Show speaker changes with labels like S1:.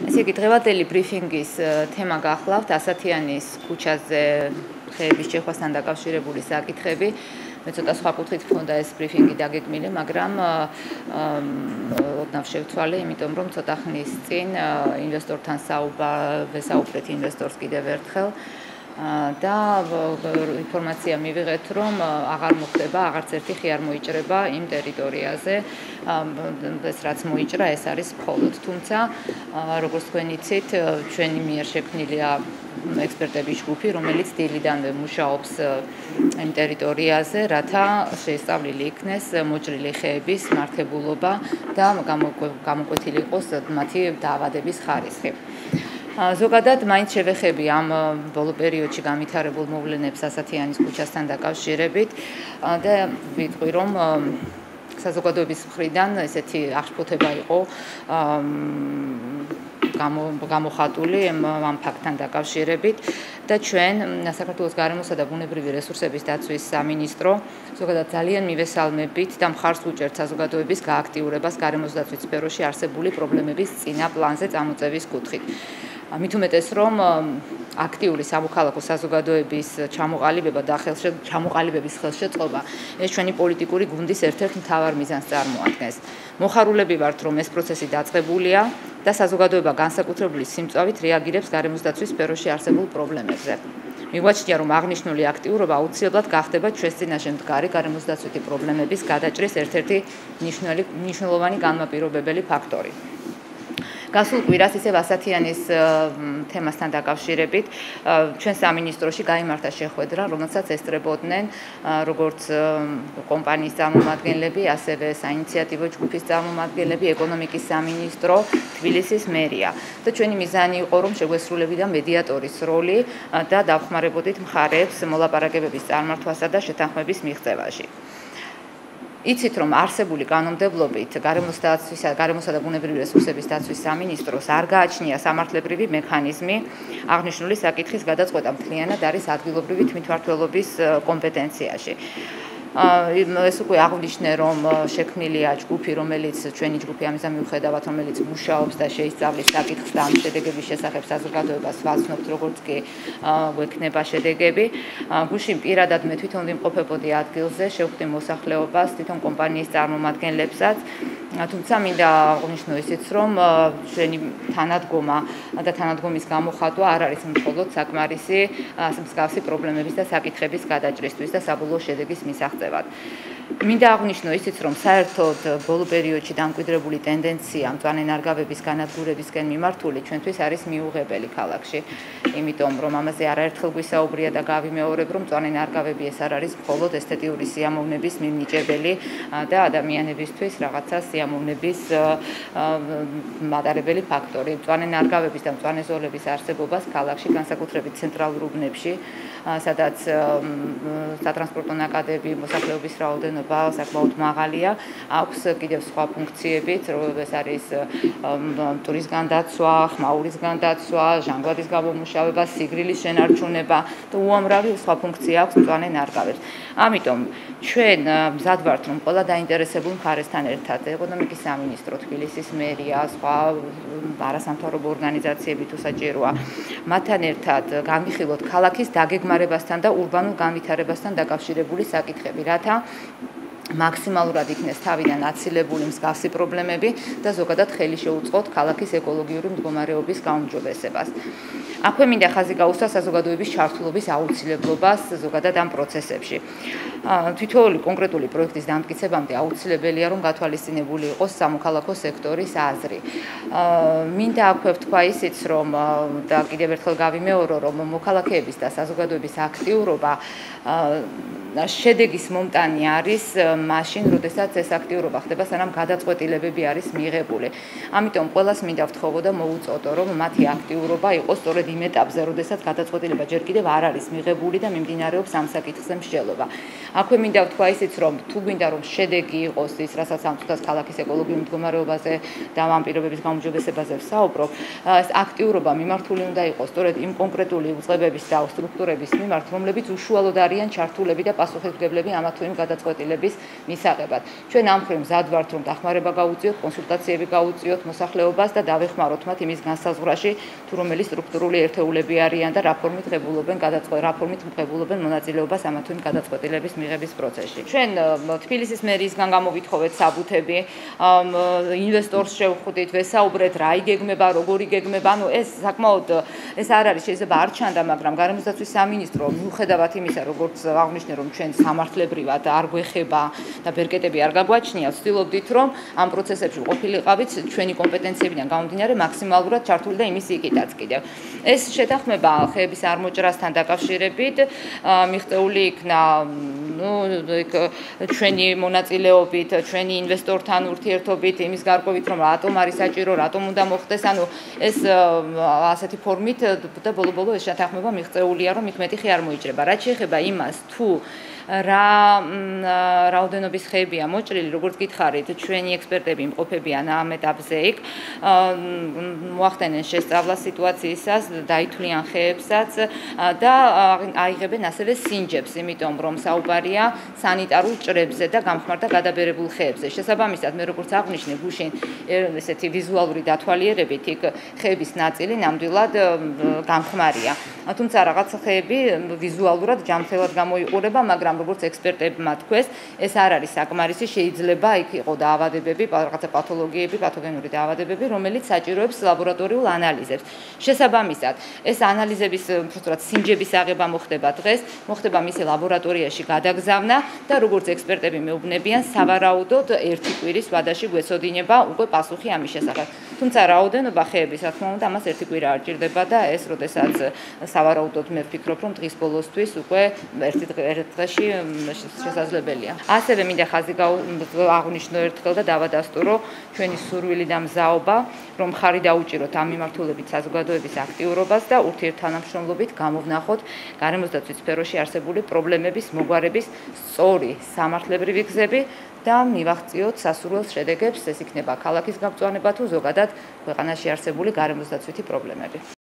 S1: ესე იგი, დღევანდელი ბრიფინგის თემა გახლავთ ასათიანის ქუჩაზე ხეების შეხვასთან დაკავშირებული საკითხები. მე ცოტა სხვა კუთხით მქონდა ეს ბრიფინგი დაგეგმილი, მაგრამ ოდნავ შევცვალე, იმიტომ რომ ცოტა ხნის წინ ინვესტორთან ვესაუბრეთ ინვესტორს კიდევ ერთხელ. და ინფორმაცია მივიღეთ, რომ აღარ მოხდება, აღარც ერთი ხი არ მოიჭრება იმ ტერიტორიაზე. ეს რაც მოიჭრა, ეს არის მხოლოდ, თუმცა როგორც თქვენ იცით, ჩვენი მიერ შექმნილია ექსპერტების ჯგუფი, რომელიც დილიდანვე მუშაობს იმ ტერიტორიაზე, რათა შეესწავლილი იქნეს მოჭრილი ხეების მართებულობა და გამოკვეთილი იყოს მათი დაავადების ხარისხი. ზოგადად მაინც შევეხები ამ ბოლო პერიოდში განვითარებულ მოვლენებს ასათიანის ქუჩასთან დაკავშირებით და ვიტყვი, რომ საზოგადოების მხრიდან ესეთი აღშფოთება იყო გამოხატული ამ ფაქტთან დაკავშირებით და ჩვენ საქართველოს გარემოსა და ბუნებრივი რესურსების დაცვის სამინისტრო ზოგადად ძალიან მივესალმებით და მხარს უჭერთ საზოგადოების გააქტიურებას გარემოს დაცვის სფეროში არსებული პრობლემების წინა პლანზე წამოწევის კუთხით. მით უმეტეს, რომ აქტიური სამოქალაქო საზოგადოების ჩამოყალიბება და ჩამოყალიბების ხელშეწყობა ეს ჩვენი პოლიტიკური გუნდის ერთ-ერთ მთავარ მიზანს წარმოადგენს. მოხარულები ვართ, რომ ეს პროცესი დაწყებულია და საზოგადოება განსაკუთრებული სიმწვავით რეაგირებს გარემოს დაცვის სფეროში არსებულ პრობლემებზე. მიგვაჩნია, რომ აღნიშნული აქტიურობა აუცილებლად გახდება ჩვენს წინაშე მდგარი გარემოს დაცვითი პრობლემების გადაჭრის ერთ-ერთი მნიშვნელოვანი განმაპირობებელი ფაქტორი. გასულ კვირას ისევ ასათიანის თემასთან დაკავშირებით ჩვენ სამინისტროში გაიმართა შეხვედრა, რომელსაც ესწრებოდნენ როგორც კომპანიის წარმომადგენლები, ასევე საინიციატივო ჯგუფის წარმომადგენლები, ეკონომიკის სამინისტრო, თბილისის მერია. და ჩვენი მიზანი იყო, რომ შეგვესრულებოდა მედიატორის როლი და დავხმარებოდით მხარეებს მოლაპარაკებების წარმართვასა და შეთანხმების მიღწევაში. იცით, რომ არსებული კანონმდებლობით გარემოსა და ბუნებრივი რესურსების დაცვის სამინისტროს არ გააჩნია სამართლებრივი მექანიზმი აღნიშნული საკითხის გადაწყვეტა მთლიანად არის ადგილობრივი თვითმმართველობის კომპეტენციაში. ეს უკვე აღვნიშნე, რომ შექმნილია ჯგუფი, რომელიც ჩვენი ჯგუფი ამის მიუხედავად, რომელიც მუშაობს და შეისწავლის საკითხს და ამ შედეგების შესახებ საზოგადოებას ვაცნობთ, როგორც კი გვექნება შედეგები. გუშინ პირადად მე თვითონ ვიმყოფებოდი ადგილზე, შევხვდი მოსახლეობას, თვითონ კომპანიის წარმომადგენლებსაც. თუმცა მინდა აღვნიშნო ისიც, რომ ჩვენი თანადგომა და თანადგომის გამოხატვა არ არის მხოლოდ საკმარისი მსგავსი პრობლემების და საკითხების გადაჭრისთვის და საბოლოო შედეგის მისაღწევად. მინდა აღვნიშნო ისიც, რომ საერთოდ ბოლო პერიოდში დამკვიდრებული ტენდენცია მწვანე ნარგავების განადგურებისკენ მიმართული ჩვენთვის არის მიუღებელი ქალაქში. იმიტომ რომ ამაზე არაერთხელ გვისაუბრია და გავიმეორებ, რომ მწვანე ნარგავები ეს არ არის მხოლოდ ესთეტიური სიამოვნების მიმნიჭებელი და ადამიანებისთვის რაღაცა სიამოვნების მატარებელი ფაქტორი. მწვანე ნარგავების და მწვანე ზოლების არსებობას ქალაქში, განსაკუთრებით ცენტრალურ უბნებში, სადაც სატრანსპორტო ნაკადები, მოსახლეობის რაოდენობა საკმაოდ მაღალია, აქვს კიდევ სხვა ფუნქციებით, ეს არის ტურიზმგან დაცვა, ხმაურისგან დაცვა, ჟანგბადის გამომუშავება, სიგრილის შენარჩუნება და უამრავი სხვა ფუნქცია აქვს მწვანე ნარგავებს. ამიტომ ჩვენ მზად ვართ, რომ ყველა დაინტერესებულ მხარესთან ერთად, ეკონომიკის სამინისტრო, თბილისის მერია, სხვა არასამთავრობო ორგანიზაციები თუ საჭიროა, მათთან ერთად განვიხილოთ ქალაქის დაგეგმარებასთან და ურბანულ განვითარებასთან დაკავშირებული საკითხები, რათა მაქსიმალურად იქნეს თავიდან აცილებული მსგავსი პრობლემები და ზოგადად ხელი შეუწყოთ ქალაქის ეკოლოგიური მდგომარეობის გაუმჯობესებას. აქვე მინდა ხაზი გაუსვა საზოგადოების ჩართულობის აუცილებლობას ზოგადად ამ პროცესებში. თითოეული კონკრეტული პროექტის დამტკიცებამდე აუცილებელია, რომ გათვალისწინებული იყოს სამოქალაქო სექტორის აზრი. მინდა აქვე ვთქვა ისიც, რომ და კიდევ ერთხელ გავიმეორო, რომ მოქალაქეების და საზოგადოების აქტიურობა შედეგის მომტანი არის მაშინ, როდესაც ეს აქტიურობა ხდება, სანამ გადაწყვეტილებები არის მიღებული. ამიტომ ყველას მინდა ვთხოვო და მოუწოდო, რომ მათი აქტიურობა იყოს სწორედ იმ ეტაპზე, როდესაც გადაწყვეტილება ჯერ კიდევ არ არის მიღებული და მიმდინარეობს ამ საკითხზე მსჯელობა. აქვე მინდა ვთქვა ისიც, რომ თუ გვინდა რომ შედეგი იყოს ის, რასაც ამ წუთას ქალაქის ეკოლოგიურ მდგომარეობაზე და ამ პირობების გაუმჯობესებაზე ვსაუბრობ, ეს აქტიურობა მიმართული უნდა იყოს სწორედ იმ კონკრეტული უწყებების და სტრუქტურების მიმართ, რომლებიც უშუალოდ არიან ჩართულები და პასუხისმგებლები ამა თუ იმ გადაწყვეტილების მისაღებად. ჩვენ ამ მხრივ მზად ვართ, რომ დახმარება გავუწიოთ, კონსულტაციები გავუწიოთ მოსახლეობას და დავეხმაროთ მათ იმის განსაზღვრაში, თუ რომელი სტრუქტურული ერთეულები არიან და რა ფორმით მღებულობენ მონაწილეობას ამა თუ იმ გადაწყვეტილების მიღების პროცესში. ჩვენ თბილისის მერიისგან გამოვითხოვეთ საბუთები, ინვესტორს შევხვდით, ვესაუბრეთ რა იგეგმება, როგორ იგეგმება, ანუ ეს საკმაოდ ეს არ არის შეიძლება არ ჩანდა, მაგრამ გარემოსდაცვის სამინისტრო მიუხედავად იმისა, როგორც აღნიშნე, რომ ჩვენ სამართლებრივად არ გვეხება და ბერკეტები არ გაგვაჩნია, ვცდილობდით, რომ ამ პროცესებში ყოფილიყავით ჩვენი კომპეტენციებიდან გამომდინარე მაქსიმალურად ჩართული და იმის იქითაც კიდევ. ეს შეთანხმება ხეების არმოჭრასთან დაკავშირებით მიღწეული იქნა ჩვენი მონაწილეობით, ჩვენი ინვესტორთან ურთიერთობით, იმის გარკვევით, რომ რატომ არის საჭირო, რატომ უნდა მოხდეს, ანუ ეს ასეთი ფორმით და ბოლო-ბოლო ეს შეთანხმება მიღწეულია, რომ იქ მეტი ხე არ მოიჭრება. რაც შეეხება იმას, თუ რა რაოდენობის ხეებია მოჭრილი, როგორც გითხარით, ჩვენი ექსპერტები იმყოფებიან ამ ეტაპზე იქ, მოახდენენ შესწავლა სიტუაციისას, დაითვლიან ხეებსაც და აიღებენ ასევე სინჯებს, იმიტომ რომ საუბარია სანიტარულ ჭრებზე და გამხმარდა გადაბერებულ ხეებზე. შესაბამისად, მე როგორც აღნიშნე, გუშინ ესეთი ვიზუალური დათვალიერებით იქ ხეების ნაწილი ნამდვილად გამხმარია. თუმცა რაღაც ხეები ვიზუალურად ჯანმრთელად გამოიყურება, მაგრამ როგორც ექსპერტებმა თქვეს, ეს არ არის საკმარისი, შეიძლება იქ იყო დაავადებები, რაღაცა პათოლოგიები, პათოგენური დაავადებები, რომელიც საჭიროებს ლაბორატორიულ ანალიზებს. შესაბამისად, ეს ანალიზების, უბრალოდ სინჯების აღება მოხდება დღეს, მოხდება მისი ლაბორატორიაში გადაგზავნა და როგორც ექსპერტები მეუბნებიან, სავარაუდოდ ერთი კვირის ვადაში გვეცოდინება უკვე პასუხი ამის შესახებ. თუმცა რაოდენობა ხეების, რა თქმა უნდა, ამას ერთი კვირა არ ჭირდება და ეს როდესაც სავარაუდოდ მე ვფიქრობ, რომ დღის ბოლოსთვის უკვე ერთ დღეში შესაძლებელია. ასევე მინდა ხაზი აღვნიშნო ერთხელ და დავადასტურო ჩვენი სურვილი და მზაობა, რომ ხარი დაუჭიროთ ამ მიმართულებით საზოგადოების აქტიურობას და ურთიერთთანამშრომლობით გამოვნახოთ გარემოსდაცვის სფეროში არსებული პრობლემების მოგვარების სწორი სამართლებრივი გზები და მივაღწიოთ სასურველ შედეგებს, ეს იქნება ქალაქის გაბრძანება თუ ზოგადად ქვეყანაში არსებული გარემოსდაცვითი პრობლემები.